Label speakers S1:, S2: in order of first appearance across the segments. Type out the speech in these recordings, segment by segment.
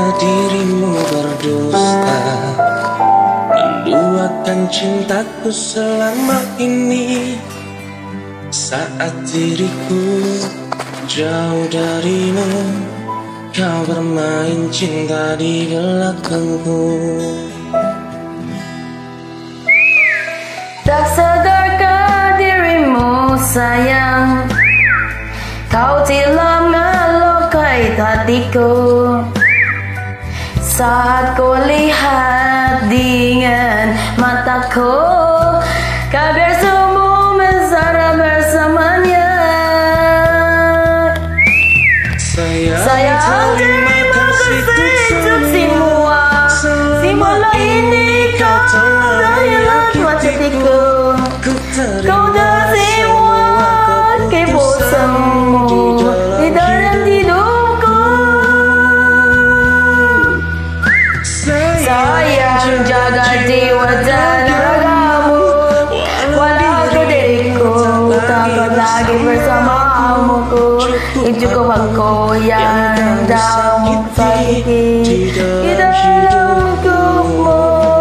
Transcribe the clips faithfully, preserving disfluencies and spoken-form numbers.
S1: dirimu berdusta, menduakan cintaku selama ini. Saat diriku jauh darimu, kau bermain cinta di belakangku.
S2: Tak sadarkah dirimu sayang, kau telah melukai hatiku. Saat ku lihat dengan mataku, kau bersemu mesra bersamanya.
S1: Sayang,
S2: Sayang, terima kasih untuk semua. Semula ini kau telah menyelamatkan hatiku. Kau dah semua kebosanmu di dalam hidupku. Sayang, jaga jiwa dan ragamu, walau diriku takut lagi bersamamu. Cukup aku yang dalam sakiti di dalam hidupmu.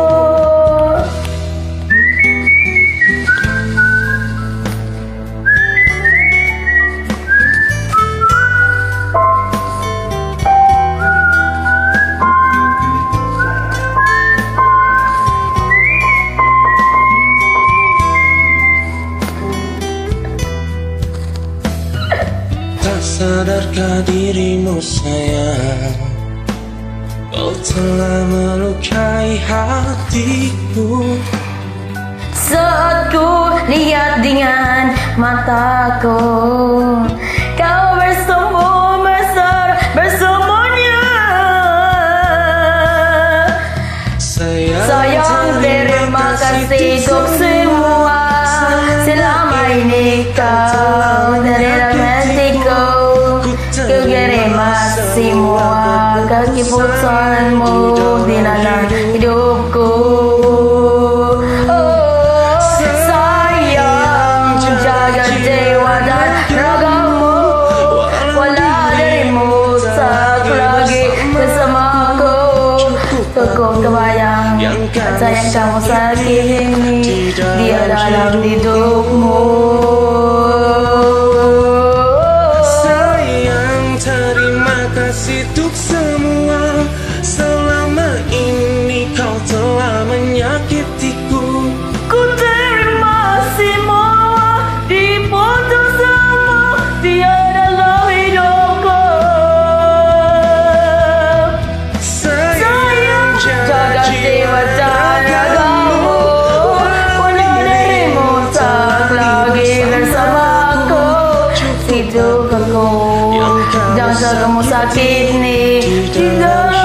S1: Tak sadarkah dirimu sayang, kau telah melukai hatiku.
S2: Saat ku lihat dengan mataku, kau bersemu mesra bersamanya. Sayang, terima kasih untuk semua. Selama ini kau dalam hatiku. Kau terima semua keputusanmu di dalam hidupku. Oh, sayang, jaga jiwa dan ragamu, walau dirimu tak lagi bersamaku. Cukup kebayang sayang kamu sakit ini dia dalam hidupmu.
S1: Sayang, terima kasih untuk semua. Selama ini kau telah menyakitiku.
S2: Ku terima semua diputusmu dia dalam hidupku.
S1: Sayang,
S2: Jaga jiwa dan ragamu, walau dirimu tak lagi bersamaku. Hidup aku, jangan kamu sakit nih.